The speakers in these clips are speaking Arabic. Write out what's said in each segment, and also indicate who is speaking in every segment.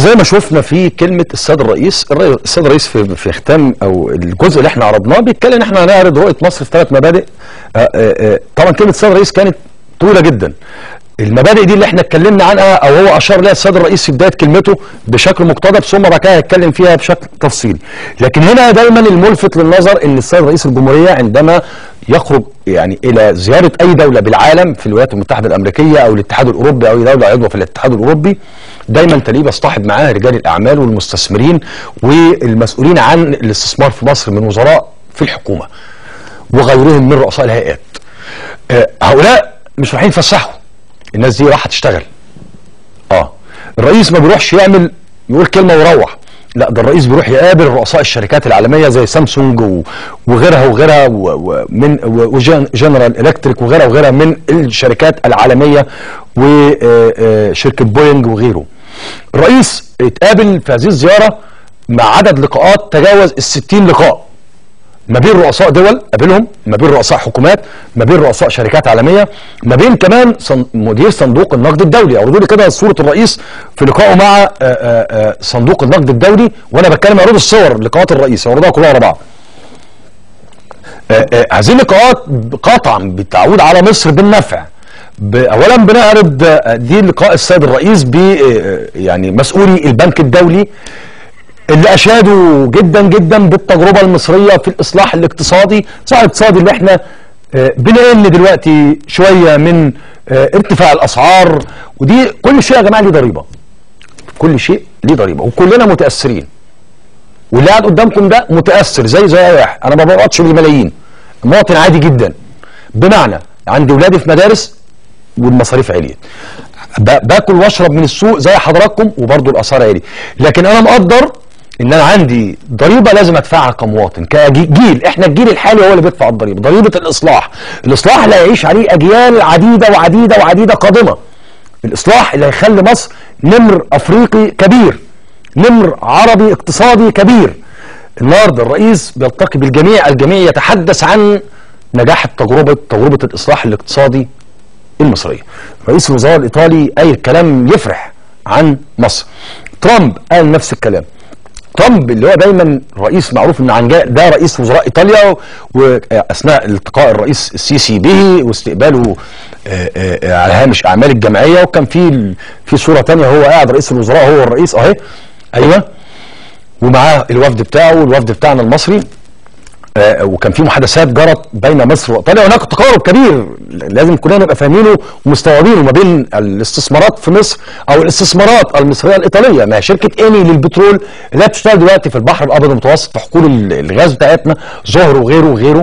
Speaker 1: زي ما شفنا في كلمه السيد الرئيس، في ختام او الجزء اللي احنا عرضناه بيتكلم ان احنا هنعرض رؤيه مصر في 3 مبادئ. طبعا كلمه السيد الرئيس كانت طويله جدا. المبادئ دي اللي احنا اتكلمنا عنها او هو اشار لها السيد الرئيس في بدايه كلمته بشكل مقتضب، ثم بعد كده هيتكلم فيها بشكل تفصيلي. لكن هنا دايما الملفت للنظر ان السيد رئيس الجمهوريه عندما يخرج يعني الى زياره اي دوله بالعالم في الولايات المتحده الامريكيه او الاتحاد الاوروبي او اي دوله عضوه في الاتحاد الاوروبي، دايما تلاقيه بيصطحب معاه رجال الاعمال والمستثمرين والمسؤولين عن الاستثمار في مصر من وزراء في الحكومه وغيرهم من رؤساء الهيئات. هؤلاء مش رايحين يتفسحوا، الناس دي راح تشتغل. الرئيس ما بيروحش يقول كلمه ويروح، لا ده الرئيس بيروح يقابل رؤساء الشركات العالميه زي سامسونج وغيرها وجنرال الكتريك وغيرها من الشركات العالميه وشركه بوينج وغيره. الرئيس اتقابل في هذه الزياره مع عدد لقاءات تجاوز ال60 لقاء، ما بين رؤساء دول قابلهم، ما بين رؤساء حكومات، ما بين رؤساء شركات عالميه، ما بين كمان مدير صندوق النقد الدولي. اعرضوا لي كده صوره الرئيس في لقائه مع صندوق النقد الدولي، وانا بتكلم عروض الصور لقاءات الرئيس، اعرضوها كلها ورا بعض. هذه اللقاءات قطعا بتعود على مصر بالنفع. اولا بنعرض دي لقاء السيد الرئيس ب يعني مسؤولي البنك الدولي اللي اشادوا جدا جدا بالتجربه المصريه في الاصلاح الاقتصادي، الاصلاح الاقتصادي اللي احنا بنقل دلوقتي شويه من ارتفاع الاسعار، ودي كل شيء يا جماعه ليه ضريبه. كل شيء ليه ضريبه وكلنا متاثرين. واللي قاعد قدامكم ده متاثر زي اي واحد، انا ما بقبضش بالملايين، مواطن عادي جدا. بمعنى عندي ولادي في مدارس والمصاريف عليت، باكل واشرب من السوق زي حضراتكم وبرضه الاسعار عاليه، لكن انا مقدر ان انا عندي ضريبه لازم ادفعها كمواطن كجيل. احنا الجيل الحالي هو اللي بيدفع الضريبه، ضريبه الاصلاح اللي هيعيش عليه اجيال عديده وعديده وعديده قادمه. الاصلاح اللي هيخلي مصر نمر افريقي كبير، نمر عربي اقتصادي كبير. النهارده الرئيس بيلتقي بالجميع، الجميع يتحدث عن نجاح تجربه الاصلاح الاقتصادي المصريه. رئيس الوزراء الايطالي اي كلام يفرح عن مصر. ترامب قال نفس الكلام. ترامب اللي هو دايما رئيس معروف ان عن ده رئيس وزراء ايطاليا، واثناء التقاء الرئيس السيسي به واستقباله على هامش اعمال الجمعيه، وكان في صوره ثانيه هو قاعد رئيس الوزراء هو الرئيس اهي، ايوه، ومعاه الوفد بتاعه والوفد بتاعنا المصري، وكان في محادثات جرت بين مصر وايطاليا، وهناك تقارب كبير لازم كلنا نبقى فاهمينه ومستوعبينه ما بين الاستثمارات في مصر او الاستثمارات المصريه الايطاليه. ما شركه ايني للبترول اللي هي بتشتغل دلوقتي في البحر الابيض المتوسط في حقول الغاز بتاعتنا، زهر وغيره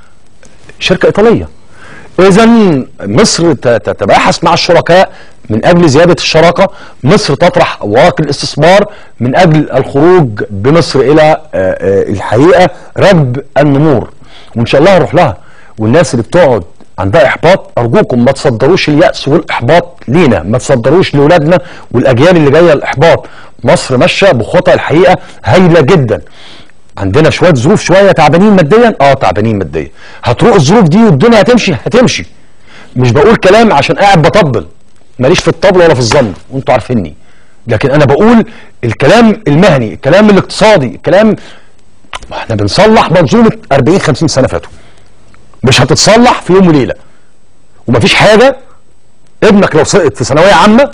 Speaker 1: شركه ايطاليه. اذا مصر تتباحث مع الشركاء من اجل زياده الشراكه، مصر تطرح اوراق الاستثمار من اجل الخروج بمصر الى الحقيقه ركب النمور، وان شاء الله هنروح لها. والناس اللي بتقعد عندها احباط، ارجوكم ما تصدروش اليأس والاحباط لينا، ما تصدروش لاولادنا والاجيال اللي جايه الاحباط. مصر ماشيه بخطى الحقيقه هايله جدا. عندنا شويه ظروف، شويه تعبانين ماديا، تعبانين ماديا. هتروح الظروف دي والدنيا هتمشي. مش بقول كلام عشان قاعد بطبل، ماليش في الطبل ولا في الظن وانتوا عارفيني، لكن انا بقول الكلام المهني، الكلام الاقتصادي، الكلام. احنا بنصلح منظومه 40-50 سنه فاتوا، مش هتتصلح في يوم وليله. ومفيش حاجه ابنك لو سقط في ثانويه عامه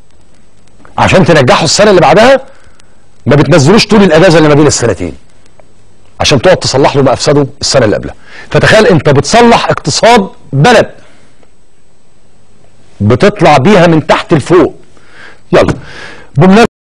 Speaker 1: عشان تنجحه السنه اللي بعدها ما بتنزلوش طول الاجازه اللي ما بين السنتين عشان تقعد تصلح له ما افسده السنه اللي قبلها. فتخيل انت بتصلح اقتصاد بلد بتطلع بيها من تحت لفوق. يلا بمناسبة